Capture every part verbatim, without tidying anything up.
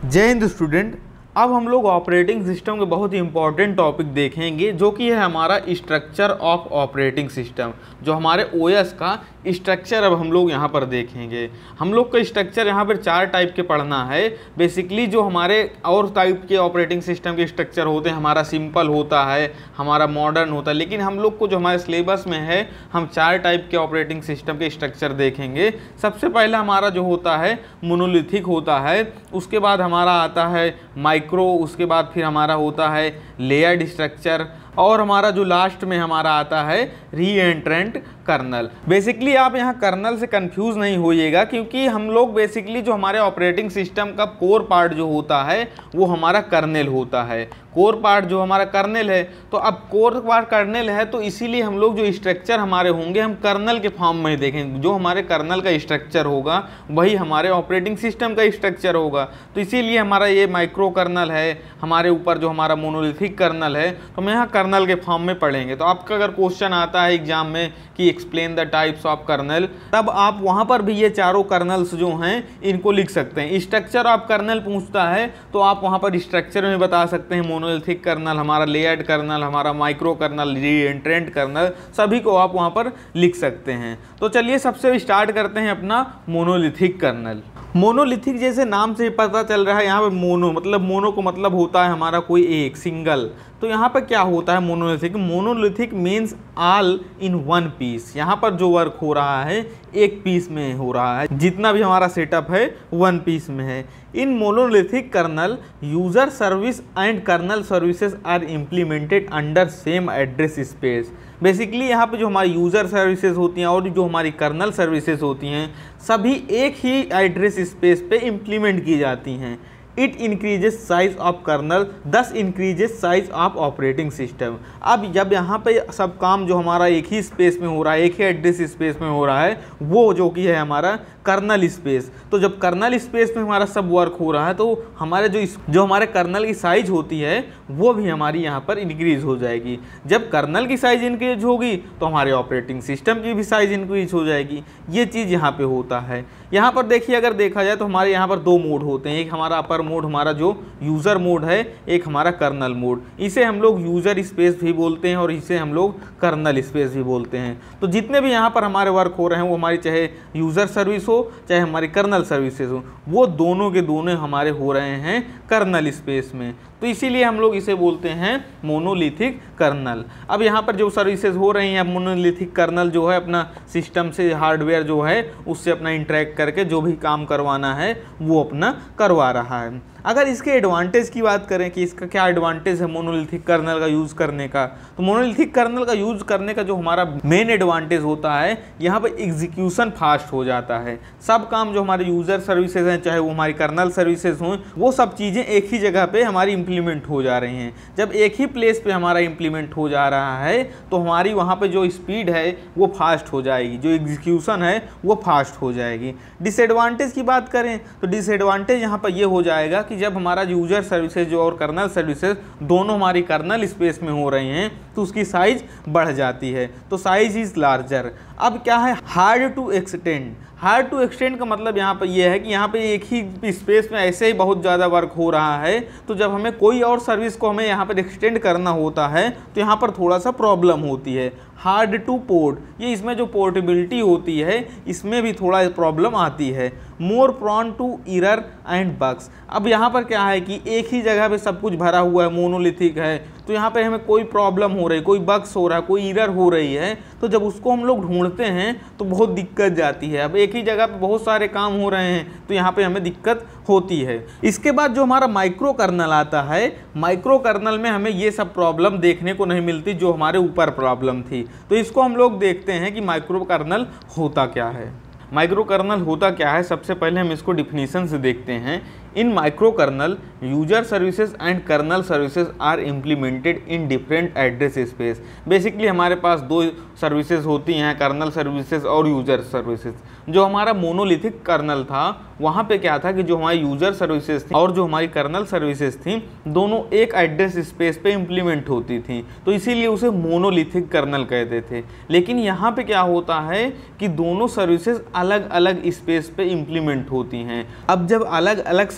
जय हिंद स्टूडेंट। अब हम लोग ऑपरेटिंग सिस्टम के बहुत ही इंपॉर्टेंट टॉपिक देखेंगे जो कि है हमारा स्ट्रक्चर ऑफ ऑपरेटिंग सिस्टम। जो हमारे ओएस का स्ट्रक्चर अब हम लोग यहाँ पर देखेंगे। हम लोग का स्ट्रक्चर यहाँ पर चार टाइप के पढ़ना है। बेसिकली जो हमारे और टाइप के ऑपरेटिंग सिस्टम के स्ट्रक्चर होते हैं, हमारा सिंपल होता है, हमारा मॉडर्न होता है, लेकिन हम लोग को जो हमारे सिलेबस में है हम चार टाइप के ऑपरेटिंग सिस्टम के स्ट्रक्चर देखेंगे। सबसे पहला हमारा जो होता है मोनोलिथिक होता है, उसके बाद हमारा आता है माइक्रो, उसके बाद फिर हमारा होता है लेयर्ड स्ट्रक्चर, और हमारा जो लास्ट में हमारा आता है रीएंट्रेंट कर्नल। बेसिकली आप यहाँ कर्नल से कंफ्यूज नहीं होइएगा, क्योंकि हम लोग बेसिकली जो हमारे ऑपरेटिंग सिस्टम का कोर पार्ट जो होता है वो हमारा कर्नेल होता है। कोर पार्ट जो हमारा कर्नेल है, तो अब कोर पार्ट कर्नेल है तो इसीलिए हम लोग जो स्ट्रक्चर हमारे होंगे हम कर्नल के फॉर्म में देखेंगे। जो हमारे कर्नल का स्ट्रक्चर होगा वही हमारे ऑपरेटिंग सिस्टम का स्ट्रक्चर होगा। तो इसीलिए हमारा ये माइक्रो कर्नल है, हमारे ऊपर जो हमारा मोनोलिथिक कर्नल है, तो हम यहाँ कर्नल के फॉर्म में पढ़ेंगे। तो आपका अगर क्वेश्चन आता है एग्जाम में कि explain the types of kernel, तब आप वहाँ पर भी ये चारों कर्नल्स जो हैं इनको लिख सकते हैं। स्ट्रक्चर ऑफ कर्नल पूछता है तो आप वहाँ पर स्ट्रक्चर में बता सकते हैं मोनोलिथिक कर्नल, हमारा लेयर्ड कर्नल, हमारा माइक्रो कर्नल, रीएंट्रेंट कर्नल, सभी को आप वहाँ पर लिख सकते हैं। तो चलिए सबसे स्टार्ट करते हैं अपना मोनोलिथिक कर्नल। मोनोलिथिक जैसे नाम से पता चल रहा है, यहाँ पर मोनो मतलब मोनो को मतलब होता है हमारा कोई एक सिंगल। तो यहाँ पर क्या होता है monolithic? Monolithic means all in one piece. यहाँ पर जो वर्क हो रहा है एक पीस में हो रहा है, जितना भी हमारा सेटअप है वन पीस में है। In monolithic kernel user service and kernel services are implemented under same address space. Basically यहाँ पे जो हमारी यूज़र सर्विसेज होती हैं और जो हमारी कर्नल सर्विसेज होती हैं सभी एक ही एड्रेस स्पेस पे इम्प्लीमेंट की जाती हैं। It increases size of kernel thus increases size of operating system. अब जब यहाँ पे सब काम जो हमारा एक ही स्पेस में हो रहा है, एक ही एड्रेस स्पेस में हो रहा है, वो जो कि है हमारा कर्नल स्पेस। तो जब कर्नल स्पेस में हमारा सब वर्क हो रहा है तो हमारे जो जो हमारे कर्नल की साइज होती है वो भी हमारी यहाँ पर इंक्रीज हो जाएगी। जब कर्नल की साइज इंक्रीज होगी तो हमारे ऑपरेटिंग सिस्टम की भी साइज इंक्रीज हो जाएगी। ये चीज़ यहाँ पे होता है। यहाँ पर देखिए, अगर देखा जाए तो हमारे यहाँ पर दो मोड होते हैं। एक हमारा अपर मोड हमारा जो यूज़र मोड है, एक हमारा कर्नल मोड। इसे हम लोग यूज़र स्पेस भी बोलते हैं और इसे हम लोग कर्नल स्पेस भी बोलते हैं। तो जितने भी यहाँ पर हमारे वर्क हो रहे हैं वो हमारी चाहे यूज़र सर्विस हो चाहे हमारी कर्नल सर्विसेज हो, वो दोनों के दोनों हमारे हो रहे हैं कर्नल स्पेस में। तो इसीलिए हम लोग इसे बोलते हैं मोनोलिथिक कर्नल। अब यहाँ पर जो सर्विसेज हो रही हैं, अब मोनोलिथिक कर्नल जो है अपना सिस्टम से हार्डवेयर जो है उससे अपना इंटरेक्ट करके जो भी काम करवाना है वो अपना करवा रहा है। अगर इसके एडवांटेज की बात करें कि इसका क्या एडवांटेज है मोनोलिथिक कर्नल का यूज़ करने का, तो मोनोलिथिक कर्नल का यूज़ करने का जो हमारा मेन एडवांटेज होता है, यहाँ पर एग्जीक्यूशन फास्ट हो जाता है। सब काम जो हमारे यूज़र सर्विसेज हैं, चाहे वो हमारी कर्नल सर्विसेज हों, वो सब चीज़ें एक ही जगह पे हमारी इम्प्लीमेंट हो जा रही हैं। जब एक ही प्लेस पे हमारा इम्प्लीमेंट हो जा रहा है तो हमारी वहाँ पे जो स्पीड है वो फास्ट हो जाएगी, जो एग्जीक्यूशन है वो फास्ट हो जाएगी। डिसएडवांटेज की बात करें तो डिसएडवांटेज यहाँ पर ये हो जाएगा कि जब हमारा यूजर सर्विसेज और कर्नल सर्विसेज दोनों हमारी कर्नल स्पेस में हो रहे हैं तो उसकी साइज बढ़ जाती है, तो साइज इज लार्जर। अब क्या है hard to extend. Hard to extend का मतलब यहाँ पर यह है कि यहाँ पे एक ही स्पेस में ऐसे ही बहुत ज़्यादा वर्क हो रहा है, तो जब हमें कोई और सर्विस को हमें यहाँ पर एक्सटेंड करना होता है तो यहाँ पर थोड़ा सा प्रॉब्लम होती है। हार्ड टू पोर्ट, ये इसमें जो पोर्टेबिलिटी होती है इसमें भी थोड़ा प्रॉब्लम आती है। More prone to error and bugs. अब यहाँ पर क्या है कि एक ही जगह पे सब कुछ भरा हुआ है, मोनोलिथिक है, तो यहाँ पे हमें कोई प्रॉब्लम हो रही है, कोई बग्स हो रहा है, कोई एरर हो रही है, तो जब उसको हम लोग ढूंढते हैं तो बहुत दिक्कत जाती है। अब एक ही जगह पे बहुत सारे काम हो रहे हैं तो यहाँ पे हमें दिक्कत होती है। इसके बाद जो हमारा माइक्रो कर्नल आता है, माइक्रो कर्नल में हमें ये सब प्रॉब्लम देखने को नहीं मिलती जो हमारे ऊपर प्रॉब्लम थी। तो इसको हम लोग देखते हैं कि माइक्रो कर्नल होता क्या है। माइक्रो कर्नल होता क्या है, सबसे पहले हम इसको डिफिनीशन से देखते हैं। In micro kernel user services and kernel services are implemented in different address space. Basically हमारे पास दो सर्विसेज होती हैं, कर्नल सर्विसेज और यूजर सर्विसेज। जो हमारा मोनोलिथिक कर्नल था वहाँ पे क्या था कि जो हमारी यूजर सर्विसेज थी और जो हमारी कर्नल सर्विसेज थी दोनों एक एड्रेस स्पेस पे इम्प्लीमेंट होती थी, तो इसीलिए उसे मोनोलिथिक कर्नल कहते थे। लेकिन यहाँ पे क्या होता है कि दोनों सर्विसेज अलग अलग स्पेस पे इम्प्लीमेंट होती हैं। अब जब अलग अलग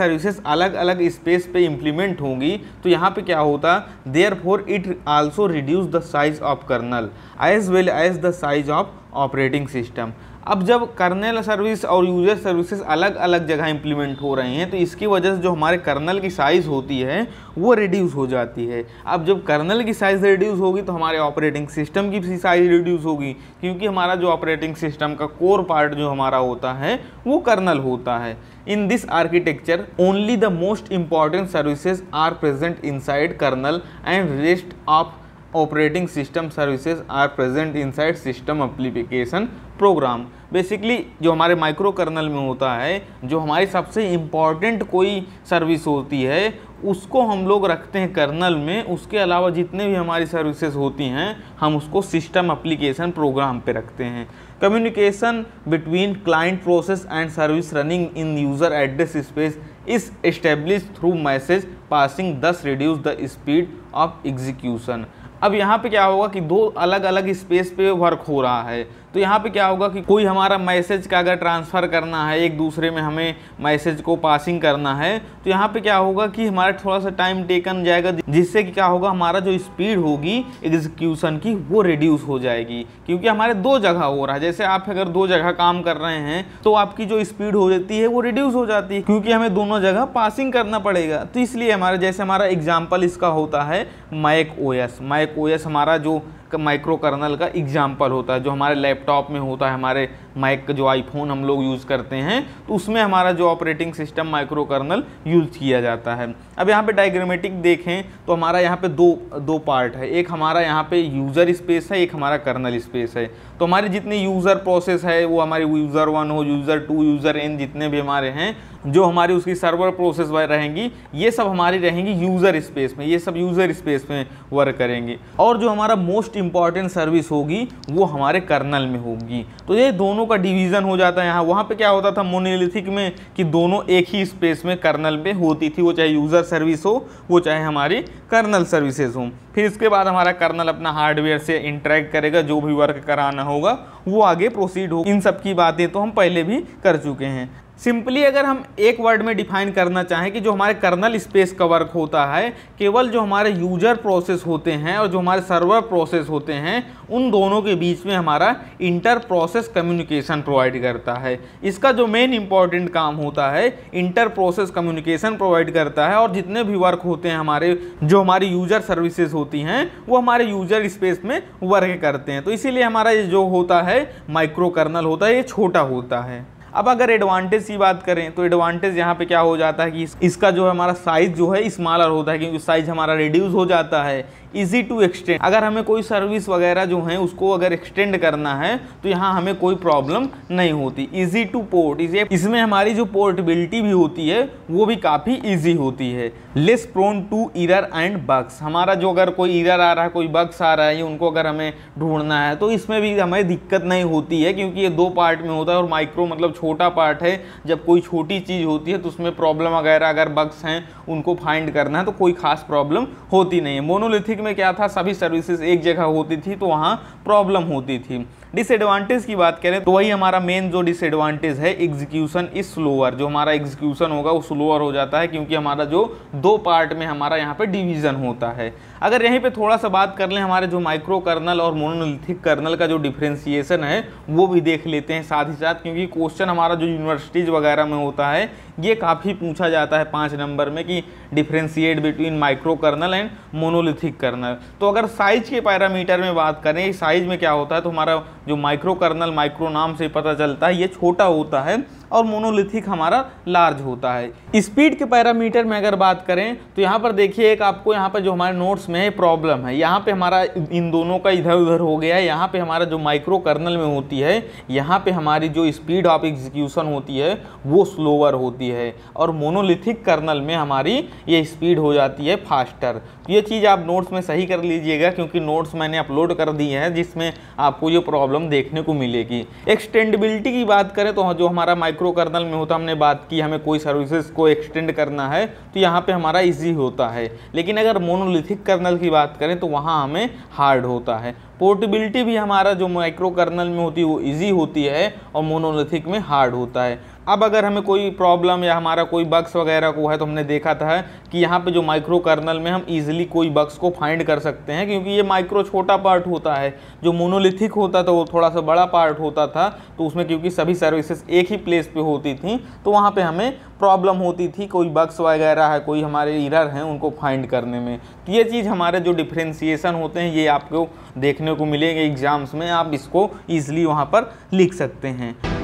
सर्विसेज अलग अलग स्पेस पे इम्प्लीमेंट होंगी तो यहाँ पे क्या होता, therefore it also reduce the size of kernel as well as the size of operating system. अब जब कर्नेल सर्विस और यूजर सर्विसेज अलग अलग जगह इंप्लीमेंट हो रहे हैं तो इसकी वजह से जो हमारे कर्नल की साइज़ होती है वो रिड्यूस हो जाती है। अब जब कर्नल की साइज़ रिड्यूस होगी तो हमारे ऑपरेटिंग सिस्टम की भी साइज़ रिड्यूस होगी, क्योंकि हमारा जो ऑपरेटिंग सिस्टम का कोर पार्ट जो हमारा होता है वो कर्नल होता है। In this architecture only the most important services are present inside kernel and rest of operating system services are present inside system application program. Basically जो हमारे माइक्रो कर्नल में होता है, जो हमारी सबसे इम्पॉर्टेंट कोई सर्विस होती है उसको हम लोग रखते हैं कर्नल में, उसके अलावा जितने भी हमारी सर्विसेज होती हैं हम उसको सिस्टम एप्लीकेशन प्रोग्राम पे रखते हैं। Communication between client process and service running in user address space is establish through message passing, thus reduce the speed of execution. अब यहाँ पे क्या होगा कि दो अलग अलग स्पेस पे वर्क हो रहा है, तो यहाँ पे क्या होगा कि कोई हमारा मैसेज का अगर ट्रांसफ़र करना है, एक दूसरे में हमें मैसेज को पासिंग करना है, तो यहाँ पे क्या होगा कि हमारा थोड़ा सा टाइम टेकन जाएगा, जिससे कि क्या होगा हमारा जो स्पीड होगी एग्जीक्यूशन की वो रिड्यूस हो जाएगी, क्योंकि हमारे दो जगह हो रहा है। जैसे आप अगर दो जगह काम कर रहे हैं तो आपकी जो स्पीड हो जाती है वो रिड्यूस हो जाती है, क्योंकि हमें दोनों जगह पासिंग करना पड़ेगा। तो इसलिए हमारे जैसे हमारा एग्जाम्पल इसका होता है मैक ओएस। मैक ओएस हमारा जो माइक्रो कर्नल का एग्जाम्पल होता है, जो हमारे लैपटॉप में होता है, हमारे मैक का जो आईफोन हम लोग यूज़ करते हैं तो उसमें हमारा जो operating system micro kernel use किया जाता है। अब यहाँ पे डायग्रामेटिक देखें तो हमारा यहाँ पे दो दो पार्ट है, एक हमारा यहाँ पे यूज़र स्पेस है, एक हमारा कर्नल स्पेस है। तो हमारे जितने यूज़र प्रोसेस है वो हमारे यूज़र वन हो, यूज़र टू, यूज़र एन जितने भी हमारे हैं, जो हमारी उसकी सर्वर प्रोसेस रहेंगी ये सब हमारी रहेंगी यूज़र स्पेस में, ये सब यूज़र स्पेस में वर्क करेंगे। और जो हमारा मोस्ट इंपॉर्टेंट सर्विस होगी वो हमारे कर्नल में होगी। तो ये दोनों का डिवीज़न हो जाता है यहाँ। वहाँ पे क्या होता था मोनोलिथिक में कि दोनों एक ही स्पेस में कर्नल में होती थी, वो चाहे यूज़र सर्विस हो वो चाहे हमारी कर्नल सर्विसेज हो। फिर इसके बाद हमारा कर्नल अपना हार्डवेयर से इंटरेक्ट करेगा, जो भी वर्क कराना होगा वो आगे प्रोसीड हो। इन सब की बातें तो हम पहले भी कर चुके हैं। सिंपली अगर हम एक वर्ड में डिफाइन करना चाहें कि जो हमारे कर्नल स्पेस का वर्क होता है केवल जो हमारे यूजर प्रोसेस होते हैं और जो हमारे सर्वर प्रोसेस होते हैं उन दोनों के बीच में हमारा इंटर प्रोसेस कम्युनिकेशन प्रोवाइड करता है। इसका जो मेन इंपॉर्टेंट काम होता है इंटर प्रोसेस कम्युनिकेशन प्रोवाइड करता है, और जितने भी वर्क होते हैं हमारे जो हमारी यूजर सर्विसेज होती हैं वो हमारे यूजर स्पेस में वर्क करते हैं। तो इसीलिए हमारा ये जो होता है माइक्रो कर्नल होता है ये छोटा होता है। अब अगर एडवांटेज की बात करें तो एडवांटेज यहाँ पे क्या हो जाता है कि इसका जो है हमारा साइज जो है स्मॉलर होता है, क्योंकि साइज हमारा रिड्यूस हो जाता है। इजी टू एक्सटेंड, अगर हमें कोई सर्विस वगैरह जो है उसको अगर एक्सटेंड करना है तो यहाँ हमें कोई प्रॉब्लम नहीं होती। इजी टू पोर्ट, इसे इसमें हमारी जो पोर्टेबिलिटी भी होती है वो भी काफ़ी इजी होती है। Less prone to error and bugs, हमारा जो अगर कोई एरर आ रहा है, कोई बग्स आ रहा है, उनको अगर हमें ढूंढना है तो इसमें भी हमें दिक्कत नहीं होती है, क्योंकि ये दो पार्ट में होता है और माइक्रो मतलब छोटा पार्ट है। जब कोई छोटी चीज़ होती है तो उसमें प्रॉब्लम वगैरह अगर बग्स हैं उनको फाइंड करना है तो कोई खास प्रॉब्लम होती नहीं है। मोनोलिथिक में क्या था, सभी सर्विसेज एक जगह होती थी तो वहाँ प्रॉब्लम होती थी। डिसएडवांटेज की बात करें तो वही हमारा मेन जो डिसएडवांटेज है एग्जीक्यूशन इज स्लोअर, जो हमारा एग्जीक्यूशन होगा वो स्लोअर हो जाता है, क्योंकि हमारा जो दो पार्ट में हमारा यहाँ पे डिवीजन होता है। अगर यहीं पे थोड़ा सा बात कर लें हमारे जो माइक्रो कर्नल और मोनोलिथिक कर्नल का जो डिफ्रेंसिएशन है वो भी देख लेते हैं साथ ही साथ, क्योंकि क्वेश्चन हमारा जो यूनिवर्सिटीज़ वगैरह में होता है ये काफ़ी पूछा जाता है पाँच नंबर में कि differentiate between micro kernel and monolithic kernel. तो अगर साइज के पैरामीटर में बात करें, साइज में क्या होता है तो हमारा जो माइक्रो कर्नल माइक्रो नाम से पता चलता है ये छोटा होता है और मोनोलिथिक हमारा लार्ज होता है। स्पीड के पैरामीटर में अगर बात करें तो यहाँ पर देखिए एक आपको यहाँ पर जो हमारे नोट्स में प्रॉब्लम है, यहाँ पे हमारा इन दोनों का इधर उधर हो गया है। यहाँ पे हमारा जो माइक्रो कर्नल में होती है यहाँ पे हमारी जो स्पीड ऑफ एग्जीक्यूशन होती है वो स्लोअर होती है, और मोनोलिथिक कर्नल में हमारी ये स्पीड हो जाती है फास्टर। ये चीज़ आप नोट्स में सही कर लीजिएगा, क्योंकि नोट्स मैंने अपलोड कर दिए हैं जिसमें आपको ये प्रॉब्लम देखने को मिलेगी। एक्सटेंडेबिलिटी की बात करें तो जो हमारा माइक्रो कर्नल में होता, हमने बात की हमें कोई सर्विसेज को एक्सटेंड करना है तो यहाँ पे हमारा इजी होता है, लेकिन अगर मोनोलिथिक कर्नल की बात करें तो वहाँ हमें हार्ड होता है। पोर्टेबिलिटी भी हमारा जो माइक्रो कर्नल में होती है वो इजी होती है और मोनोलिथिक में हार्ड होता है। अब अगर हमें कोई प्रॉब्लम या हमारा कोई बग्स वगैरह को है तो हमने देखा था कि यहाँ पे जो माइक्रो कर्नल में हम इजीली कोई बग्स को फाइंड कर सकते हैं, क्योंकि ये माइक्रो छोटा पार्ट होता है। जो मोनोलिथिक होता था वो थोड़ा सा बड़ा पार्ट होता था, तो उसमें क्योंकि सभी सर्विसेज एक ही प्लेस पे होती थी तो वहाँ पे हमें प्रॉब्लम होती थी, कोई बग्स वगैरह है, कोई हमारे एरर हैं उनको फाइंड करने में। तो ये चीज़ हमारे जो डिफ्रेंसिएशन होते हैं ये आपको देखने को मिलेंगे एग्जाम्स में, आप इसको ईजिली वहाँ पर लिख सकते हैं।